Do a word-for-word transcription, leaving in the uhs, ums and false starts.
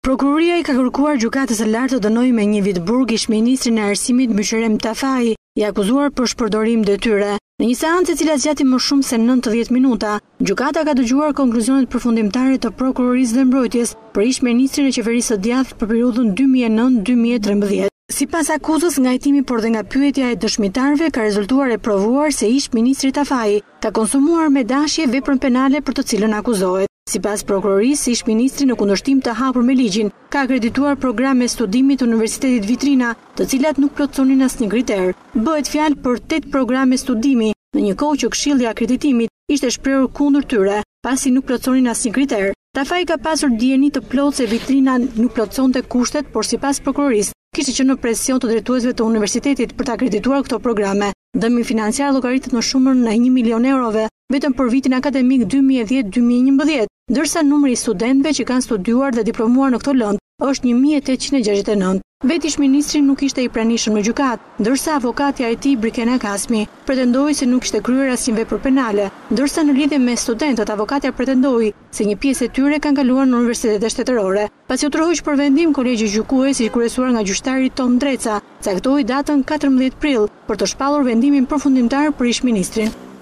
Prokuroria i ka kërkuar gjykatës së lartë të dënojë me një vit burg ish-ministrin e Arsimit Byqerem Tafai, i akuzuar për shpërdorim detyre. Në një seancë e cila zgjati më shumë se nëntëdhjetë minuta, gjykata ka dëgjuar konkluzionet përfundimtare të prokurorisë dhe mbrojtjes për ish-ministrin e qeverisë së djathtë për periudhën dy mijë e nëntë deri në dy mijë e trembëdhjetë. Sipas akuzës, nga hetimi por dhe nga pyetja e dëshmitarëve ka rezultuar e provuar se ish-ministri Tafai ka konsumuar me dashje veprën penale për të cilën akuzohet. Sipas prokurorisë, ish-ministri në kundërshtim të hapur me ligjin ka akredituar programe studimi të Universitetit Vitrina, të cilat nuk plotësonin asnjë kriter. Bëhet fjalë për tetë programe studimi, në një kohë që Këshilli i Akreditimit ishte shprehur kundër tyre, pasi nuk plotësonin asnjë kriter. Tafai ka pasur dijeni të plotë se Vitrina nuk plotësonte kushtet, por sipas prokurorisë kishte qenë në presion të drejtuesve të universitetit për të akredituar këto programe. Dëmi financiar llogaritet në shumën e një milion eurove vetëm për vitin akademik dy mijë e dhjetë dy mijë e njëmbëdhjetë, ndërsa numri i studentëve që kanë studiuar dhe diplomuar në këtë lëndë është një mijë e tetëqind e gjashtëdhjetë e nëntë. Vetë ish-ministri nuk ishte i pranishëm në gjykatë, ndërsa avokatja e tij Brikena Kasmi pretendoi se nuk ishte kryer asnjë vepër penale, ndërsa në lidhje me studentët avokatja pretendoi se një pjesë e tyre kanë kaluar në universitete shtetërore. Pasi u trohuq për vendim, kolegji gjykues i kryesuar nga gjyqtari Tom Dreca caktoi datën katërmbëdhjetë prill për të shpallur vendimin përfundimtar për ish-ministrin.